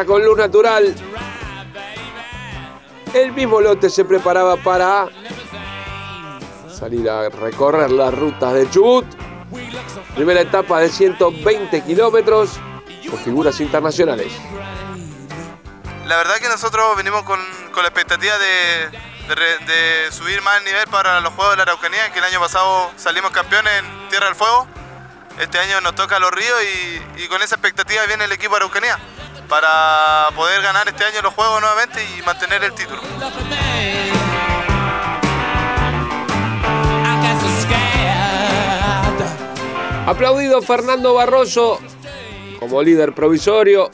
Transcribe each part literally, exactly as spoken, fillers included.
pista con luz natural. El mismo lote se preparaba para salir a recorrer las rutas de Chubut. Primera etapa de ciento veinte kilómetros con figuras internacionales. La verdad que nosotros venimos con, con la expectativa de, de, de subir más el nivel para los Juegos de la Araucanía, que el año pasado salimos campeones en Tierra del Fuego. Este año nos toca Los Ríos y, y con esa expectativa viene el equipo de Araucanía para poder ganar este año los Juegos nuevamente y mantener el título. Aplaudido Fernando Barroso como líder provisorio.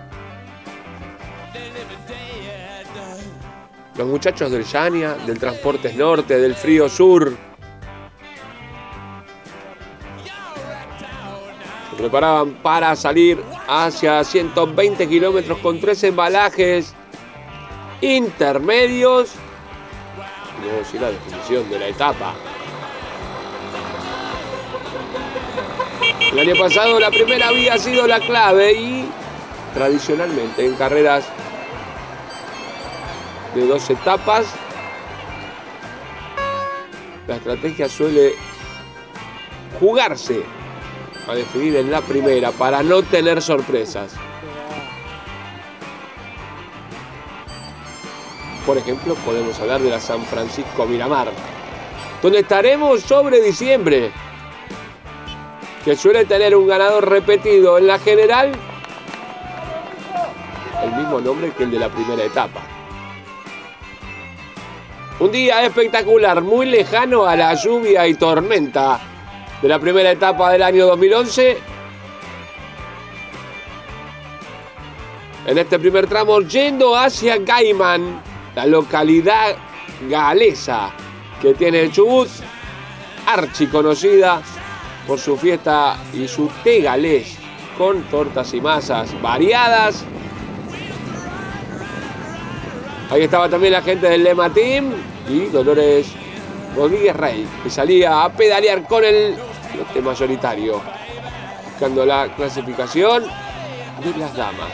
Los muchachos del Llania, del Transportes Norte, del Frío Sur, se preparaban para salir hacia ciento veinte kilómetros con tres embalajes intermedios. Luego sí la definición de la etapa. El año pasado la primera había sido la clave y tradicionalmente en carreras de dos etapas la estrategia suele jugarse a definir en la primera para no tener sorpresas. Por ejemplo, podemos hablar de la San Francisco Miramar, donde estaremos sobre diciembre, que suele tener un ganador repetido en la general, el mismo nombre que el de la primera etapa. Un día espectacular, muy lejano a la lluvia y tormenta de la primera etapa del año dos mil once. En este primer tramo, yendo hacia Gaiman, la localidad galesa que tiene el Chubut, archiconocida por su fiesta y su té galés con tortas y masas variadas. Ahí estaba también la gente del Lema Team y Dolores Rodríguez Rey, que salía a pedalear con el lote mayoritario, buscando la clasificación de las damas.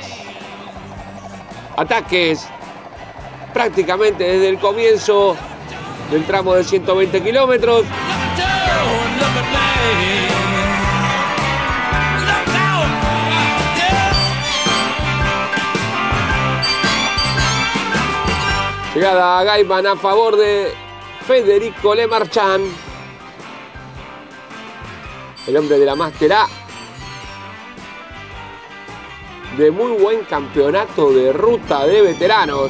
Ataques prácticamente desde el comienzo del tramo de ciento veinte kilómetros. Llegada a Gaiman a favor de Federico Lemarchand, el hombre de la Máster A, de muy buen campeonato de ruta de veteranos,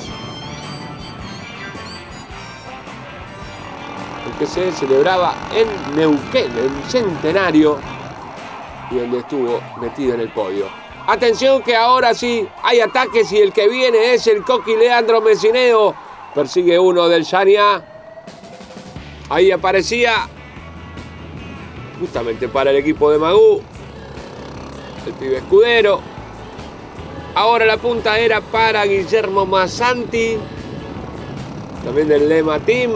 el que se celebraba en Neuquén, en Centenario, y donde estuvo metido en el podio. Atención que ahora sí hay ataques y el que viene es el Coqui Leandro Messineo. Persigue uno del Llania. Ahí aparecía justamente para el equipo de Magú el pibe Escudero. Ahora la punta era para Guillermo Massanti, también del Lema Team.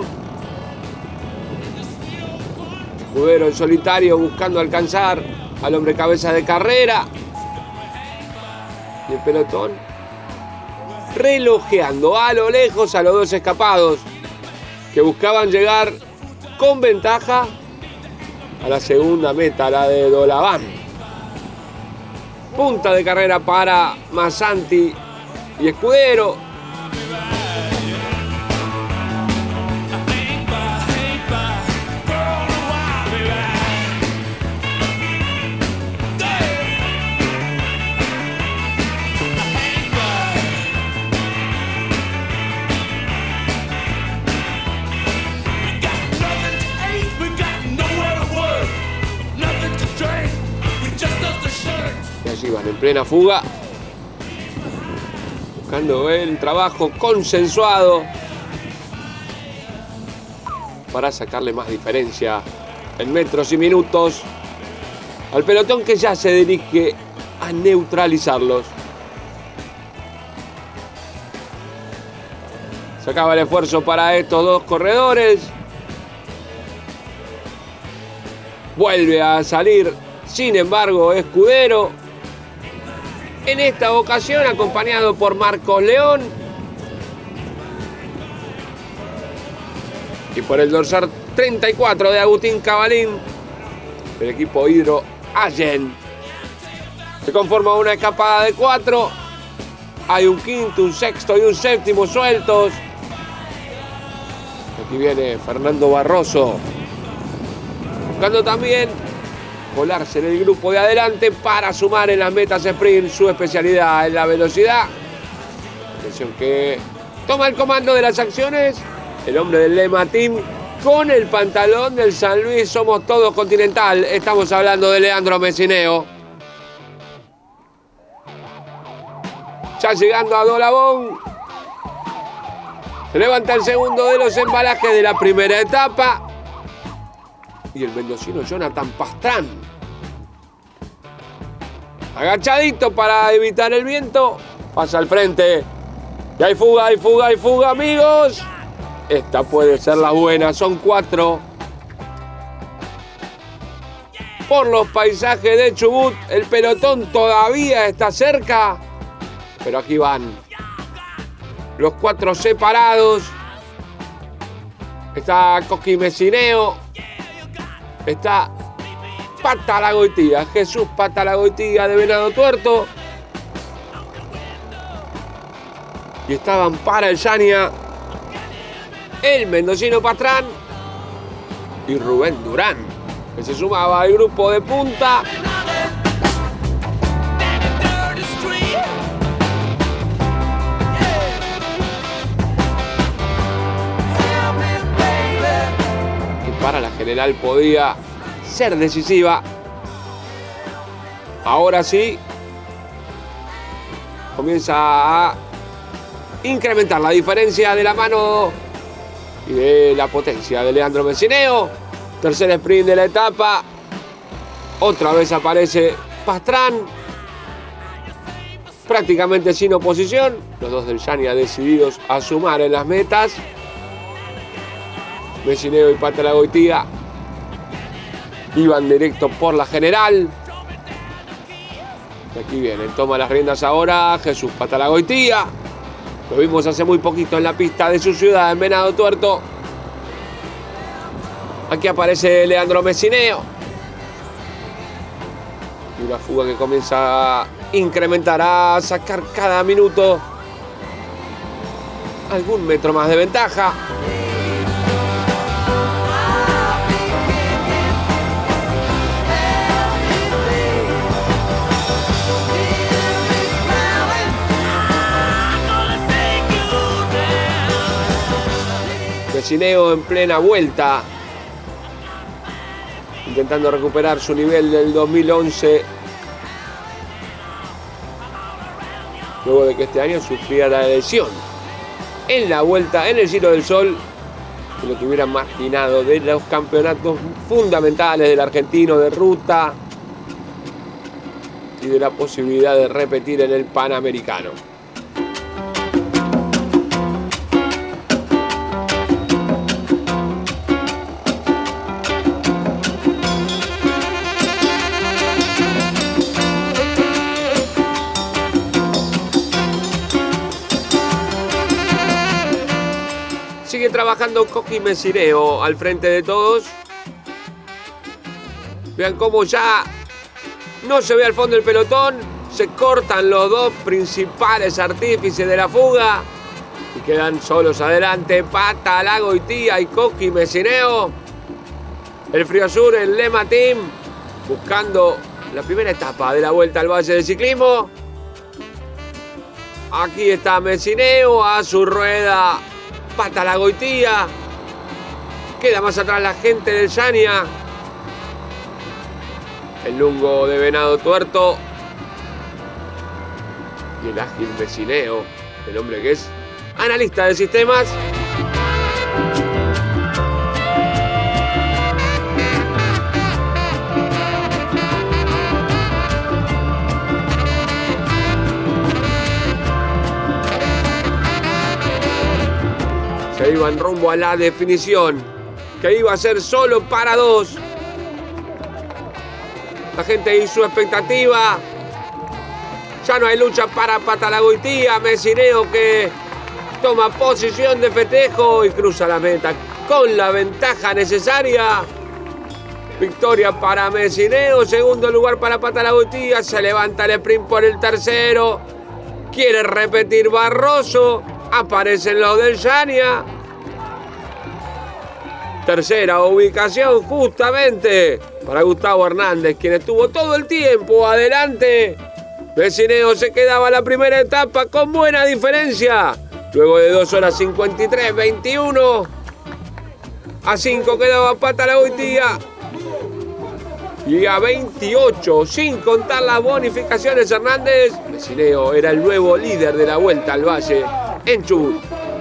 Escudero en solitario buscando alcanzar al hombre cabeza de carrera. Y el pelotón relojeando a lo lejos a los dos escapados que buscaban llegar con ventaja a la segunda meta, la de Dolaván. Punta de carrera para Massanti y Escudero. Iban en plena fuga, buscando el trabajo consensuado para sacarle más diferencia en metros y minutos al pelotón que ya se dirige a neutralizarlos. Se acaba el esfuerzo para estos dos corredores. Vuelve a salir, sin embargo, Escudero. En esta ocasión acompañado por Marcos León y por el dorsal treinta y cuatro de Agustín Cabalín, el equipo Hydro Allen. Se conforma una escapada de cuatro. Hay un quinto, un sexto y un séptimo sueltos. Aquí viene Fernando Barroso, buscando también colarse en el grupo de adelante para sumar en las metas sprint. Su especialidad en la velocidad. Atención que toma el comando de las acciones el hombre del Lema Team con el pantalón del San Luis Somos Todos Continental. Estamos hablando de Leandro Messineo. Ya llegando a Dolabón. Se levanta el segundo de los embalajes de la primera etapa. Y el mendocino Jonathan Pastrán, agachadito para evitar el viento, pasa al frente. Y hay fuga, hay fuga, hay fuga, amigos. Esta puede ser la buena, son cuatro. Por los paisajes de Chubut, el pelotón todavía está cerca. Pero aquí van los cuatro separados. Está Coqui Messineo. Está Patalagoitía, Jesús Patalagoitía de Venado Tuerto. Y estaban para el Yania el mendocino Pastrán y Rubén Durán, que se sumaba al grupo de punta. Que para la general podía ser decisiva. Ahora sí comienza a incrementar la diferencia de la mano y de la potencia de Leandro Messineo. Tercer sprint de la etapa. Otra vez aparece Pastrán, prácticamente sin oposición. Los dos del Yania decididos a sumar en las metas. Messineo y Patalagoitía iban directo por la general. Y aquí viene, toma las riendas ahora Jesús Patalagoitía. Lo vimos hace muy poquito en la pista de su ciudad, en Venado Tuerto. Aquí aparece Leandro Messineo. Y una fuga que comienza a incrementar, a sacar cada minuto algún metro más de ventaja. Messineo en plena vuelta, intentando recuperar su nivel del dos mil once, luego de que este año sufría la lesión en la vuelta, en el Giro del Sol, que lo tuviera marginado de los campeonatos fundamentales del argentino de ruta y de la posibilidad de repetir en el Panamericano. Sigue trabajando Coqui Messineo al frente de todos. Vean cómo ya no se ve al fondo el pelotón. Se cortan los dos principales artífices de la fuga y quedan solos adelante Patalagoitía y Coqui Messineo. El Frío Sur, el Lema Team, buscando la primera etapa de la Vuelta al Valle del Ciclismo. Aquí está Messineo, a su rueda Patalagoitía. Queda más atrás la gente del Yania. El lungo de Venado Tuerto. Y el ágil Messineo, el hombre que es analista de sistemas. Se iban rumbo a la definición, que iba a ser solo para dos. La gente hizo expectativa. Ya no hay lucha para Patalagoitía. Messineo que toma posición de festejo y cruza la meta con la ventaja necesaria. Victoria para Messineo, segundo lugar para Patalagoitía. Se levanta el sprint por el tercero. Quiere repetir Barroso. Aparecen los del Llania. Tercera ubicación justamente para Gustavo Hernández, quien estuvo todo el tiempo adelante. Messineo se quedaba la primera etapa con buena diferencia. Luego de dos horas cincuenta y tres veintiuno. A cinco quedaba Patalagoitía. Y a veintiocho, sin contar las bonificaciones, Hernández. Messineo era el nuevo líder de la Vuelta al Valle en Chubut.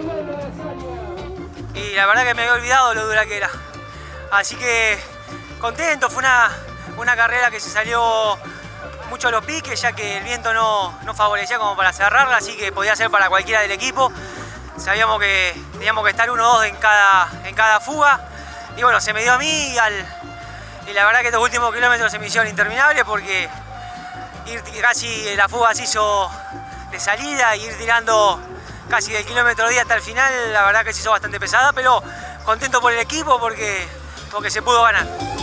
Y la verdad que me había olvidado lo dura que era. Así que contento, fue una, una carrera que se salió mucho a los piques, ya que el viento no, no favorecía como para cerrarla, así que podía ser para cualquiera del equipo. Sabíamos que teníamos que estar uno o dos en cada, en cada fuga. Y bueno, se me dio a mí y, al, y la verdad que estos últimos kilómetros se me hicieron interminables porque ir, casi la fuga se hizo de salida y ir tirando casi del kilómetro diez hasta el final, la verdad que se hizo bastante pesada, pero contento por el equipo porque, porque se pudo ganar.